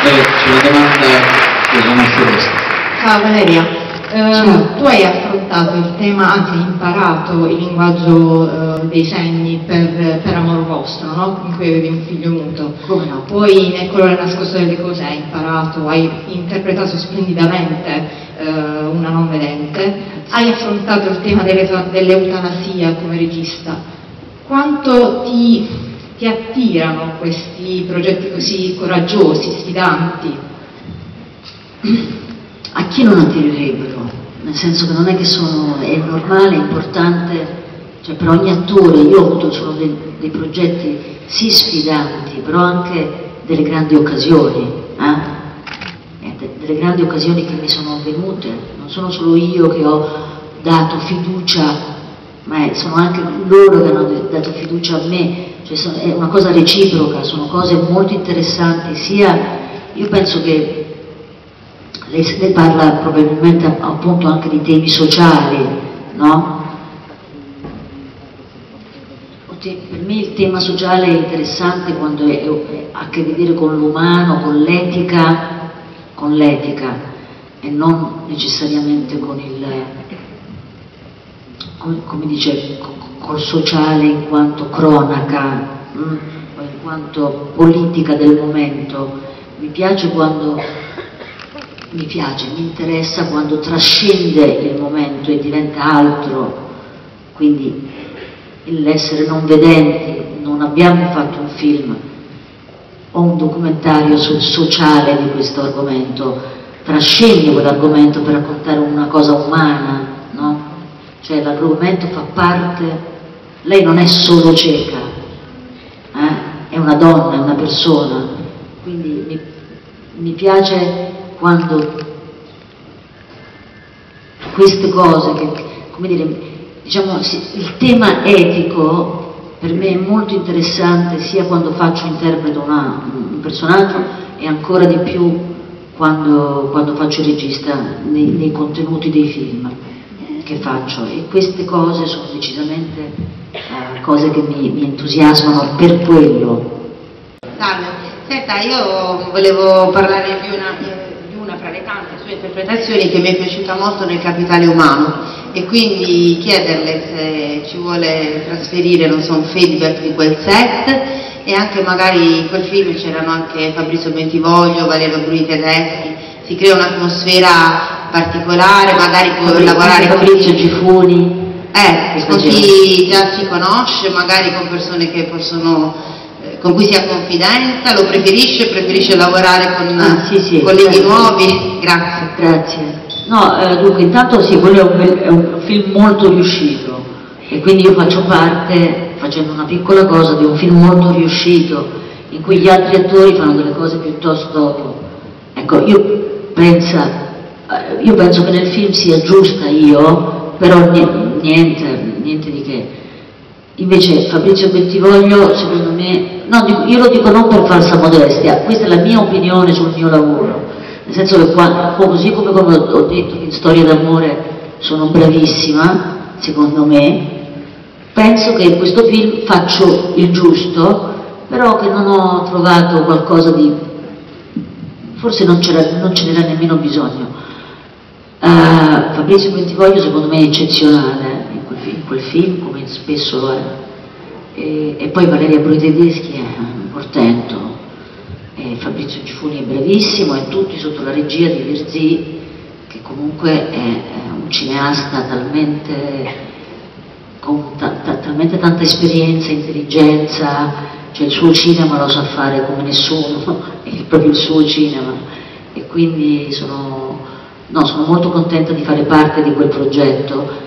c'è una domanda che non è questa. Ciao Valeria, tu hai affrontato il tema, anzi hai imparato il linguaggio dei segni per amor vostro, no? In cui avevi un figlio muto. Come no? Poi nel colore nascosto delle cose hai imparato, hai interpretato splendidamente una non vedente, hai affrontato il tema dell'eutanasia come regista. Quanto ti attirano questi progetti così coraggiosi, sfidanti? A chi non attirerebbero? Nel senso che non è che è normale, è importante, cioè per ogni attore. Io ho avuto solo dei progetti sì sfidanti, però anche delle grandi occasioni, delle grandi occasioni che mi sono avvenute. Non sono solo io che ho dato fiducia, ma sono anche loro che hanno dato fiducia a me, cioè è una cosa reciproca, sono cose molto interessanti. Io penso che lei parla probabilmente appunto anche di temi sociali, no? Per me il tema sociale è interessante quando ha a che vedere con l'umano, con l'etica e non necessariamente con come dice, col sociale in quanto cronaca o in quanto politica del momento. Mi interessa quando trascende il momento e diventa altro, quindi l'essere non vedenti. Non abbiamo fatto un film o un documentario sul sociale di questo argomento, trascende quell'argomento per raccontare una cosa umana, no? Cioè l'argomento fa parte, lei non è solo cieca, è una donna, è una persona, quindi mi piace quando queste cose, come dire, diciamo, il tema etico per me è molto interessante sia quando interpreto un personaggio e ancora di più quando faccio il regista nei contenuti dei film che faccio, e queste cose sono decisamente cose che mi entusiasmano per quello. Salve, senta, io volevo parlare di una fra le tante sue interpretazioni che mi è piaciuta molto nel Capitale Umano, e quindi chiederle se ci vuole trasferire, non so, un feedback di quel set, e anche magari in quel film c'erano anche Fabrizio Bentivoglio, Valerio Bruni Tedeschi, si crea un'atmosfera particolare, magari può lavorare con Fabrizio Gifuni, con chi già si conosce, magari con persone che con cui si ha confidenza. Lo preferisce lavorare con colleghi nuovi? Grazie. No, dunque intanto sì, quello è un film molto riuscito e quindi io faccio parte, facendo una piccola cosa, di un film molto riuscito in cui gli altri attori fanno delle cose piuttosto, ecco, io penso che nel film sia giusta io, però niente di che. Invece Fabrizio Bentivoglio, secondo me, no, io lo dico non per falsa modestia, questa è la mia opinione sul mio lavoro, nel senso che così come ho detto che in Storia d'amore sono bravissima, secondo me, penso che in questo film faccio il giusto, però che non ho trovato qualcosa di... forse non ce n'era nemmeno bisogno. Fabrizio Bentivoglio secondo me è eccezionale in quel film, come spesso lo è, e poi Valeria Bruni Tedeschi è un portento, e Fabrizio Gifuni è bravissimo, e tutti sotto la regia di Virzì, che comunque è un cineasta con talmente tanta esperienza, intelligenza, cioè il suo cinema lo sa fare come nessuno, è proprio il suo cinema, e quindi sono molto contenta di fare parte di quel progetto.